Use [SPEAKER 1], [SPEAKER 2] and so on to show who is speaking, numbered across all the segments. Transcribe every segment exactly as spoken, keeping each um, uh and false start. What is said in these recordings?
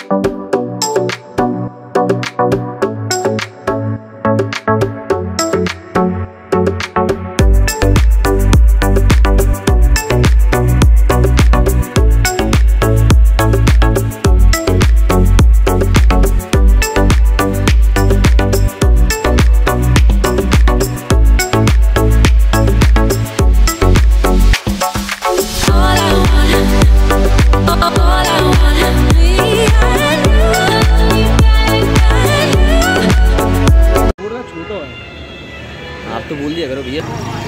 [SPEAKER 1] आप तो बोल दिया करो भैया।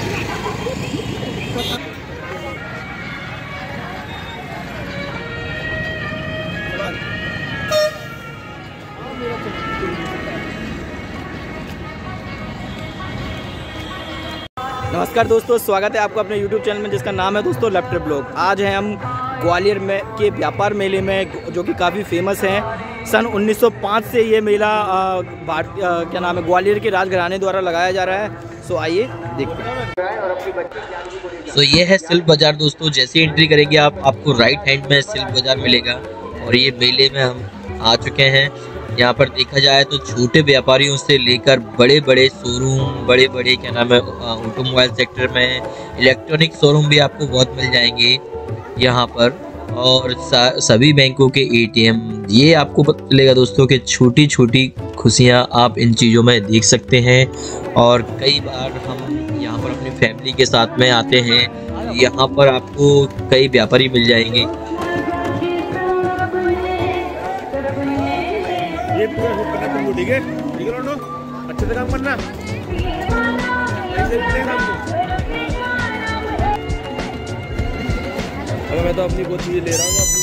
[SPEAKER 1] नमस्कार दोस्तों, स्वागत है आपको अपने यूट्यूब चैनल में जिसका नाम है दोस्तों लेफ्ट ब्लॉग। आज है हम ग्वालियर में के व्यापार मेले में, जो कि काफ़ी फेमस है। सन उन्नीस सौ पाँच से ये मेला भारत क्या नाम है ग्वालियर के राजघराने द्वारा लगाया जा रहा है। सो आइए देखते हैं।
[SPEAKER 2] सो ये है सिल्क बाज़ार दोस्तों। जैसे एंट्री करेंगे आप, आपको राइट हैंड में सिल्क बाज़ार मिलेगा और ये मेले में हम आ चुके हैं। यहाँ पर देखा जाए तो छोटे व्यापारियों से लेकर बड़े बड़े शोरूम, बड़े बड़े क्या नाम है ऑटोमोबाइल सेक्टर में इलेक्ट्रॉनिक शोरूम भी आपको बहुत मिल जाएंगे यहाँ पर, और सभी बैंकों के एटीएम। ये आपको पता चलेगा दोस्तों कि छोटी छोटी खुशियाँ आप इन चीज़ों में देख सकते हैं। और कई बार हम यहाँ पर अपनी फैमिली के साथ में आते हैं, यहाँ पर आपको कई व्यापारी मिल जाएंगे।
[SPEAKER 3] ये पूरा करना तुमको, ठीक है? ठीक है, अच्छे से काम करना। अगर मैं तो अपनी कुछ चीज़ें ले रहा हूँ, अपनी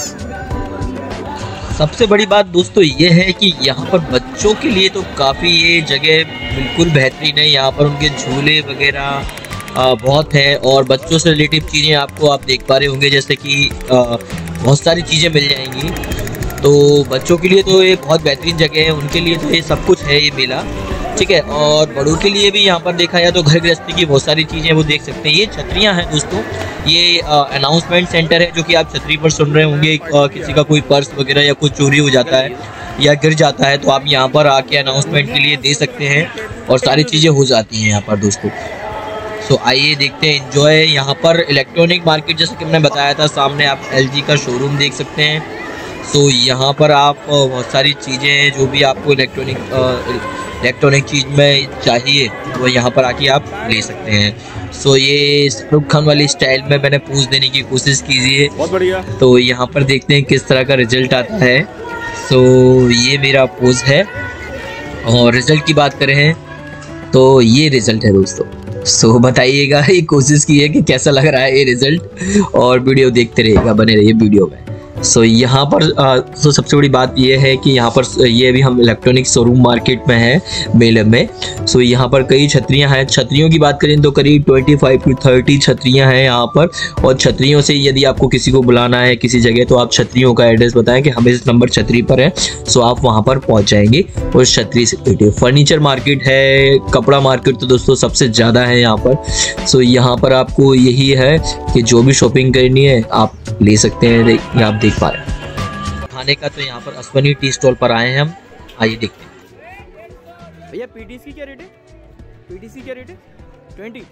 [SPEAKER 2] सबसे बड़ी बात दोस्तों ये है कि यहाँ पर बच्चों के लिए तो काफ़ी ये जगह बिल्कुल बेहतरीन है। यहाँ पर उनके झूले वगैरह बहुत हैं और बच्चों से रिलेटिव चीज़ें आपको आप देख पा रहे होंगे, जैसे कि बहुत सारी चीज़ें मिल जाएंगी। तो बच्चों के लिए तो ये बहुत बेहतरीन जगह है, उनके लिए तो ये सब कुछ है ये मेला, ठीक है। और बड़ों के लिए भी यहाँ पर देखा जाए तो घर गृहस्थी की बहुत सारी चीज़ें वो देख सकते हैं। ये छतरियाँ हैं दोस्तों, ये अनाउंसमेंट सेंटर है जो कि आप छतरी पर सुन रहे होंगे। आ, किसी का कोई पर्स वगैरह या कुछ चोरी हो जाता है या गिर जाता है तो आप यहाँ पर आके अनाउंसमेंट के लिए दे सकते हैं और सारी चीज़ें हो जाती हैं यहाँ पर दोस्तों। सो आइए देखते हैं, एंजॉय। यहाँ पर इलेक्ट्रॉनिक मार्केट जैसा कि मैंने बताया था, सामने आप एल जी का शोरूम देख सकते हैं। सो यहाँ पर आप बहुत सारी चीज़ें जो भी आपको इलेक्ट्रॉनिक इलेक्ट्रॉनिक चीज़ में चाहिए वो यहाँ पर आके आप ले सकते हैं। सो ये शाहरुख खान वाली स्टाइल में मैंने पोज देने की कोशिश कीजिए,
[SPEAKER 3] बहुत बढ़िया।
[SPEAKER 2] तो यहाँ पर देखते हैं किस तरह का रिजल्ट आता है। सो ये मेरा पोज है और रिजल्ट की बात करें तो ये रिजल्ट है दोस्तों। सो बताइएगा, ये कोशिश की है कि कैसा लग रहा है ये रिजल्ट, और वीडियो देखते रहिएगा, बने रहिए वीडियो में। सो so, यहाँ पर तो सबसे बड़ी बात ये है कि यहाँ पर ये अभी हम इलेक्ट्रॉनिक शोरूम मार्केट में है मेले में। सो so, यहाँ पर कई छतरियाँ हैं। छतरियों की बात करें तो करीब पच्चीस टू तीस छतरियाँ हैं यहाँ पर, और छतरियों से यदि आपको किसी को बुलाना है किसी जगह तो आप छतरियों का एड्रेस बताएं कि हमें इस नंबर छतरी पर है। सो so, आप वहाँ पर पहुँच जाएंगे। और छतरी से फर्नीचर मार्केट है, कपड़ा मार्केट तो दोस्तों सबसे ज़्यादा है यहाँ पर। सो so, यहाँ पर आपको यही है कि जो भी शॉपिंग करनी है आप ले सकते हैं। आप देख पा रहे हैं खाने का, तो यहाँ पर अश्वनी टी स्टॉल पर आए हैं हम। आइए देखते हैं।
[SPEAKER 1] भैया पीटीसी की क्या रेट है? पीटीसी क्या रेट है? ट्वेंटी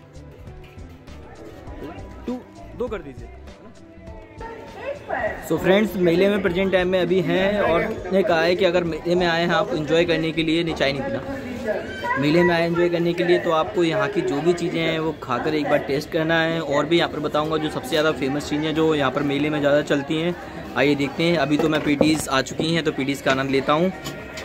[SPEAKER 1] टू दो कर दीजिए। सो फ्रेंड्स, मेले में प्रेजेंट टाइम में अभी हैं और ने कहा है कि अगर मेले में आए हैं आप एंजॉय करने के लिए, नहीं चाय नहीं पीना, मेले में आए एंजॉय करने के लिए, तो आपको यहाँ की जो भी चीज़ें हैं वो खाकर एक बार टेस्ट करना है। और भी यहाँ पर बताऊँगा जो सबसे ज़्यादा फेमस चीज़ें जो यहाँ पर मेले में ज़्यादा चलती हैं। आइए देखते हैं। अभी तो मैं पीटीज आ चुकी हैं तो पीटीज का आनंद लेता हूँ।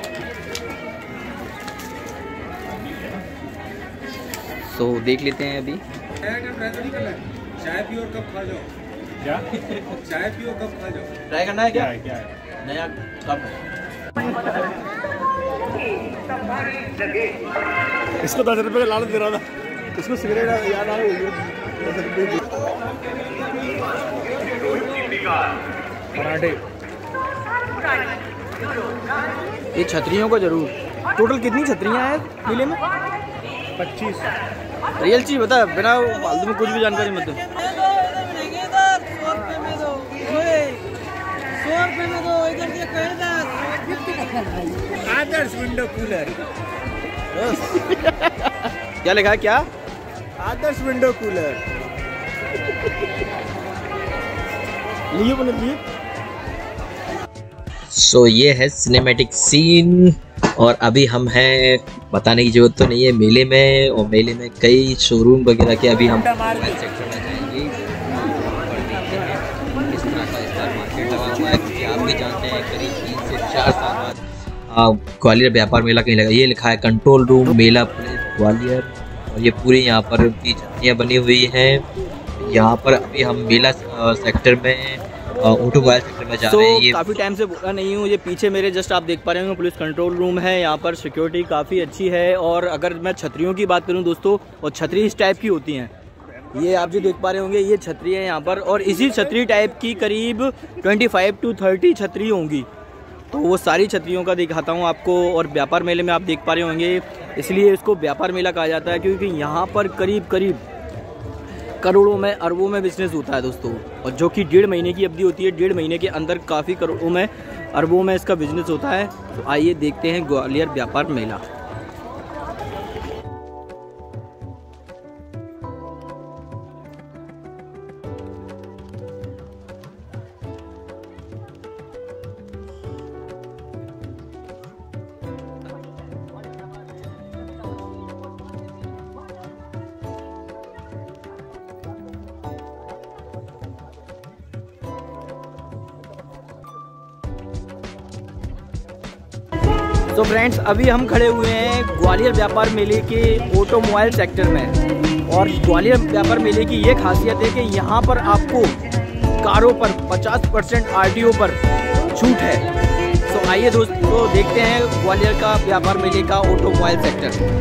[SPEAKER 1] सो देख लेते हैं। अभी
[SPEAKER 3] चाय पियो और कब खा जाओ। क्या चाय पियो कब खा जाओ,
[SPEAKER 1] ट्राई करना है क्या?
[SPEAKER 3] क्या है
[SPEAKER 1] नया कप।
[SPEAKER 3] इसको दस रुपए का लालच दे रहा था, इसको सिगरेट याद आ रही पराठे।
[SPEAKER 1] ये छतरियों को जरूर। टोटल कितनी छतरियाँ हैं मेले में?
[SPEAKER 3] पच्चीस।
[SPEAKER 1] रियल चीज बता, बिना फालतू में कुछ भी जानकारी मत दो।
[SPEAKER 3] Adarsh window cooler.
[SPEAKER 1] क्या लिखा है? क्या
[SPEAKER 3] आदर्श विंडो कूलर।
[SPEAKER 1] लिए बोले लिए।
[SPEAKER 2] सो ये है सिनेमैटिक सीन और अभी हम हैं, बताने की जरूरत तो नहीं है, मेले में। और मेले में कई शोरूम वगैरह के अभी हम मोबाइल सेक्टर में जाएंगे। इस तरह का स्टार मार्केट लगा हुआ है क्योंकि आप भी जानते हैं करीब तीन से चार साल बाद ग्वालियर व्यापार मेला कहीं लगा। ये लिखा है कंट्रोल रूम मेला प्लेस ग्वालियर और ये पूरी यहाँ पर उनकी छतरियाँ बनी हुई हैं। यहाँ पर अभी हम मेला सेक्टर में ऑटोमोबाइल सेक्टर में जा
[SPEAKER 1] so,
[SPEAKER 2] रहे हैं। ये
[SPEAKER 1] काफ़ी टाइम से बोला नहीं हूँ। ये पीछे मेरे जस्ट आप देख पा रहे होंगे पुलिस कंट्रोल रूम है। यहाँ पर सिक्योरिटी काफ़ी अच्छी है। और अगर मैं छतरियों की बात करूँ दोस्तों, और छतरी इस टाइप की होती हैं, ये आप जो देख पा रहे होंगे ये छतरी है यहाँ पर। और इसी छतरी टाइप की करीब पच्चीस टू तीस छतरी होंगी। तो वो सारी छतरियों का दिखाता हूँ आपको। और व्यापार मेले में आप देख पा रहे होंगे, इसलिए इसको व्यापार मेला कहा जाता है क्योंकि यहाँ पर करीब करीब करोड़ों में अरबों में बिजनेस होता है दोस्तों। और जो कि डेढ़ महीने की अवधि होती है, डेढ़ महीने के अंदर काफ़ी करोड़ों में अरबों में इसका बिजनेस होता है। तो आइए देखते हैं ग्वालियर व्यापार मेला। तो फ्रेंड्स अभी हम खड़े हुए हैं ग्वालियर व्यापार मेले के ऑटोमोबाइल सेक्टर में। और ग्वालियर व्यापार मेले की ये खासियत है कि यहाँ पर आपको कारों पर पचास परसेंट आरटीओ पर छूट है। तो आइए दोस्तों देखते हैं ग्वालियर का व्यापार मेले का ऑटोमोबाइल सेक्टर।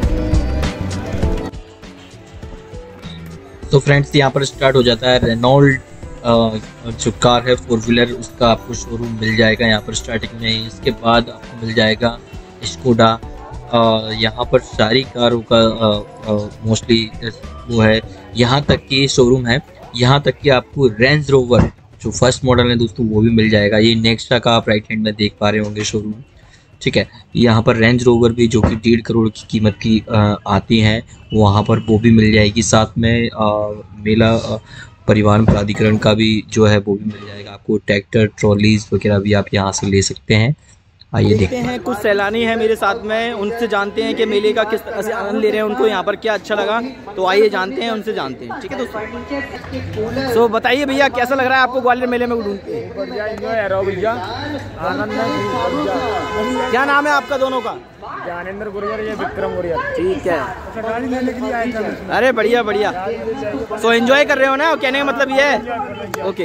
[SPEAKER 2] तो फ्रेंड्स यहाँ पर स्टार्ट हो जाता है रेनॉल्ट जो कार है फोर व्हीलर, उसका आपको शोरूम मिल जाएगा यहाँ पर स्टार्टिंग में। इसके बाद आपको मिल जाएगा स्कोडा। यहाँ पर सारी कारों का मोस्टली वो है, यहाँ तक कि शोरूम है। यहाँ तक कि आपको रेंज रोवर जो फर्स्ट मॉडल है दोस्तों वो भी मिल जाएगा। ये नेक्स्टा का आप राइट हैंड में देख पा रहे होंगे शोरूम, ठीक है। यहाँ पर रेंज रोवर भी जो कि डेढ़ करोड़ की कीमत की आ, आती हैं, वहाँ पर वो भी मिल जाएगी। साथ में आ, मेला आ, परिवहन प्राधिकरण का भी जो है वो भी मिल जाएगा आपको। ट्रैक्टर ट्रॉलीज वगैरह भी आप यहाँ से ले सकते हैं। आइए देखते हैं।
[SPEAKER 1] कुछ सैलानी हैं मेरे साथ में, उनसे जानते हैं कि मेले का किस तरह से आनंद ले रहे हैं, उनको यहाँ पर क्या अच्छा लगा। तो आइए जानते हैं, उनसे जानते हैं, ठीक है दोस्तों। सो बताइए भैया कैसा लग रहा है आपको ग्वालियर मेले में घूम के?
[SPEAKER 3] भैया आनंद है।
[SPEAKER 1] क्या नाम है आपका दोनों का?
[SPEAKER 3] ज्ञानेंद्र गुरियर, ये विक्रम गुरियर।
[SPEAKER 1] ठीक है,
[SPEAKER 3] गाड़ी लेने के लिए आए थे।
[SPEAKER 1] अरे बढ़िया बढ़िया। सो एंजॉय कर रहे हो ना, कहने का मतलब ये है। ओके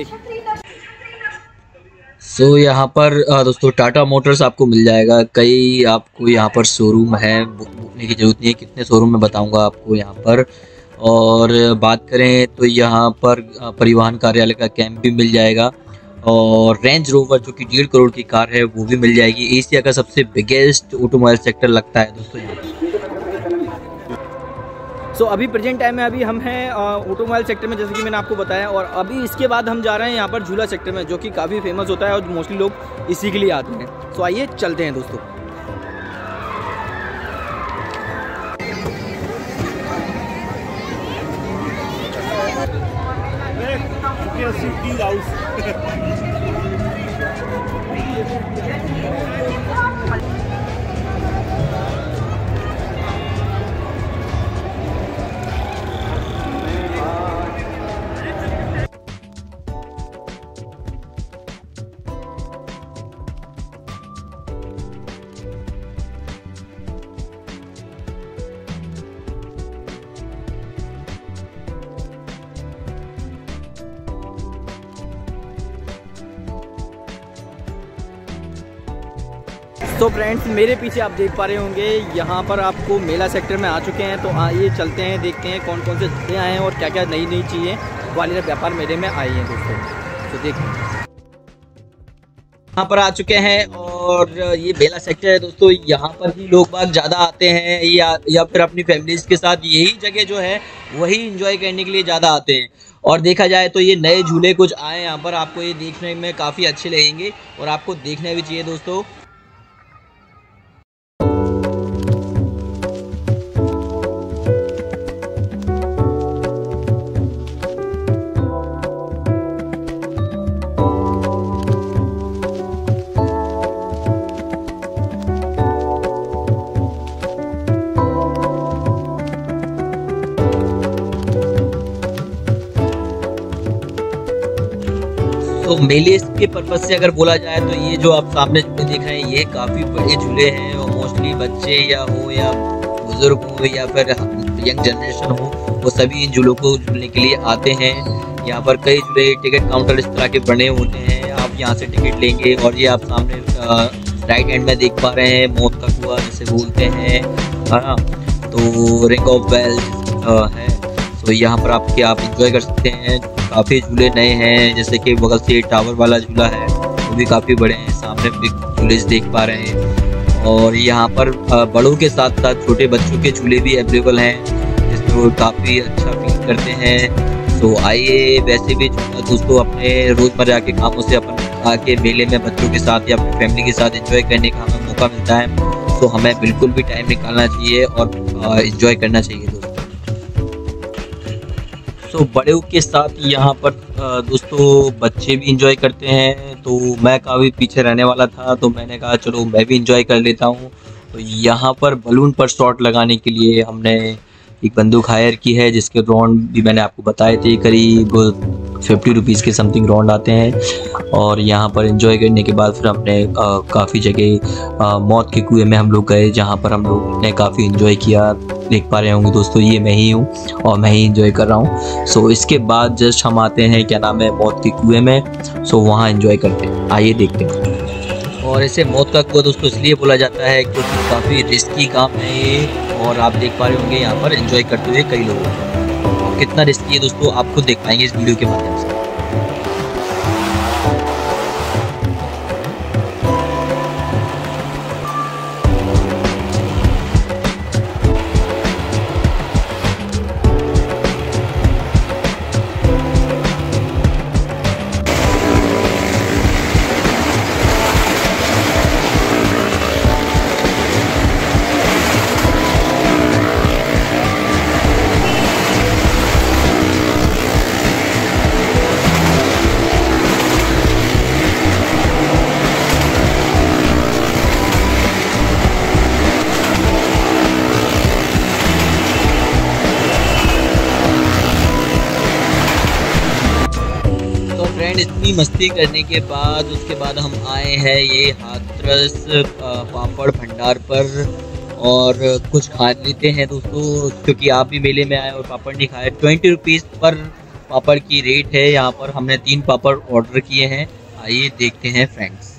[SPEAKER 2] सो so, यहाँ पर दोस्तों टाटा मोटर्स आपको मिल जाएगा। कई आपको यहाँ पर शोरूम है, बुकने की जरूरत नहीं है, कितने शोरूम में बताऊंगा आपको यहाँ पर। और बात करें तो यहाँ पर परिवहन कार्यालय का कैंप भी मिल जाएगा। और रेंज रोवर जो कि डेढ़ करोड़ की कार है वो भी मिल जाएगी। एशिया का सबसे बिगेस्ट ऑटोमोबाइल सेक्टर लगता है दोस्तों यहाँ।
[SPEAKER 1] सो so, अभी प्रेजेंट टाइम में अभी हम हैं ऑटोमोबाइल सेक्टर में, जैसे कि मैंने आपको बताया। और अभी इसके बाद हम जा रहे हैं यहाँ पर झूला सेक्टर में, जो कि काफ़ी फेमस होता है और मोस्टली लोग इसी के लिए आते हैं। सो so, आइए चलते हैं दोस्तों। तो फ्रेंड्स मेरे पीछे आप देख पा रहे होंगे, यहाँ पर आपको मेला सेक्टर में आ चुके हैं। तो आइए चलते हैं, देखते हैं कौन कौन से जगह आए हैं और क्या क्या नई नई चीज़ें ग्वालियर व्यापार मेले में आई हैं दोस्तों। तो देखते हैं,
[SPEAKER 2] यहाँ पर आ चुके हैं और और ये बेला सेक्टर है दोस्तों, यहाँ पर ही लोग बाग ज़्यादा आते हैं या या फिर अपनी फैमिलीज के साथ यही जगह जो है वही इंजॉय करने के लिए ज़्यादा आते हैं। और देखा जाए तो ये नए झूले कुछ आए यहाँ पर, आपको ये देखने में काफ़ी अच्छे लगेंगे और आपको देखना भी चाहिए दोस्तों। तो मेले के पर्पज से अगर बोला जाए तो ये जो आप सामने झूले देख रहे हैं ये काफ़ी बड़े झूले हैं और मोस्टली बच्चे या हो या बुजुर्ग हो या फिर यंग जनरेशन हो वो सभी इन झूलों को झूलने के लिए आते हैं। यहाँ पर कई झूले टिकट काउंटर इस तरह के बने होते हैं, आप यहाँ से टिकट लेंगे। और ये आप सामने राइट हैंड में देख पा रहे हैं मौत का कुआं जिसे बोलते हैं, हाँ, तो रिंग ऑफ बेल्स है। तो यहाँ पर आपके आप इंजॉय कर सकते हैं। काफ़ी झूले नए हैं, जैसे कि बगल से टावर वाला झूला है वो भी काफ़ी बड़े हैं, सामने बिग झूले देख पा रहे हैं। और यहाँ पर बड़ों के साथ साथ छोटे बच्चों के झूले भी अवेलेबल हैं जिसमें वो काफ़ी अच्छा फील करते हैं। तो आइए, वैसे भी दोस्तों अपने रोज़मर्रा के कामों से अपन आके मेले में बच्चों के साथ या अपनी फैमिली के साथ एंजॉय करने का हमें मौका मिलता है, तो हमें बिल्कुल भी टाइम निकालना चाहिए और एंजॉय करना चाहिए दोस्तों। तो बड़ों के साथ यहाँ पर दोस्तों बच्चे भी इंजॉय करते हैं, तो मैं काफ़ी पीछे रहने वाला था तो मैंने कहा चलो मैं भी इंजॉय कर लेता हूँ। तो यहाँ पर बलून पर शॉट लगाने के लिए हमने एक बंदूक हायर की है जिसके राउंड भी मैंने आपको बताए थे, करीब फिफ्टी रुपीज़ के समथिंग राउंड आते हैं। और यहाँ पर एंजॉय करने के बाद फिर हमने काफ़ी जगह मौत के कुएं में हम लोग गए जहाँ पर हम लोग ने काफ़ी एंजॉय किया। देख पा रहे होंगे दोस्तों ये मैं ही हूँ और मैं ही एंजॉय कर रहा हूँ। सो इसके बाद जस्ट हम आते हैं क्या नाम है मौत के कुएं में, सो वहाँ एंजॉय करते हैं, आइए देखते हैं। और इसे मौत का कुआं दोस्तों इसलिए बोला जाता है क्योंकि काफ़ी रिस्की काम है ये, और आप देख पा रहे होंगे यहाँ पर एंजॉय करते हुए कई लोग हैं। कितना रिस्की है दोस्तों आप खुद देख पाएंगे इस वीडियो के माध्यम से। इतनी मस्ती करने के बाद उसके बाद हम आए हैं ये हाथरस पापड़ भंडार पर और कुछ खा लेते हैं दोस्तों, क्योंकि आप भी मेले में आए और पापड़ नहीं खाए। ट्वेंटी रुपीज़ पर पापड़ की रेट है यहाँ पर। हमने तीन पापड़ ऑर्डर किए हैं, आइए देखते हैं फ्रेंड्स।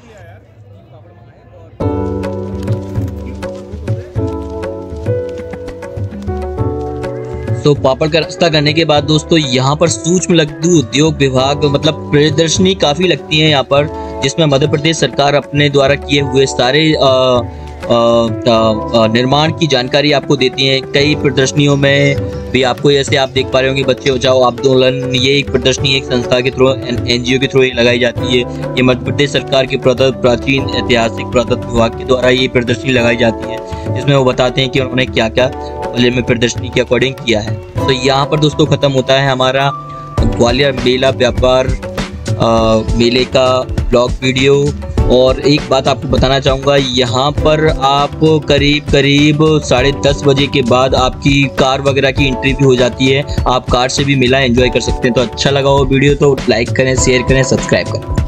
[SPEAKER 2] तो पापड़ का रास्ता करने के बाद दोस्तों यहाँ पर सूक्ष्म लघु उद्योग विभाग मतलब प्रदर्शनी काफ़ी लगती है यहाँ पर, जिसमें मध्य प्रदेश सरकार अपने द्वारा किए हुए सारे आ, आ, आ, निर्माण की जानकारी आपको देती है। कई प्रदर्शनियों में भी आपको जैसे आप देख पा रहे होंगे बच्चे बचाओ आंदोलन, ये एक प्रदर्शनी एक संस्था के थ्रू एनजीओ के थ्रू लगाई जाती है। ये मध्य प्रदेश सरकार के प्राचीन ऐतिहासिक पुरातत्व विभाग के द्वारा ये प्रदर्शनी लगाई जाती है, जिसमें वो बताते हैं कि उन्होंने क्या क्या मेले में प्रदर्शनी के अकॉर्डिंग किया है। तो यहाँ पर दोस्तों ख़त्म होता है हमारा ग्वालियर मेला व्यापार मेले का ब्लॉग वीडियो। और एक बात आपको बताना चाहूँगा, यहाँ पर आप करीब करीब साढ़े दस बजे के बाद आपकी कार वगैरह की एंट्री भी हो जाती है, आप कार से भी मेला एंजॉय कर सकते हैं। तो अच्छा लगा वो वीडियो तो लाइक करें, शेयर करें, सब्सक्राइब करें।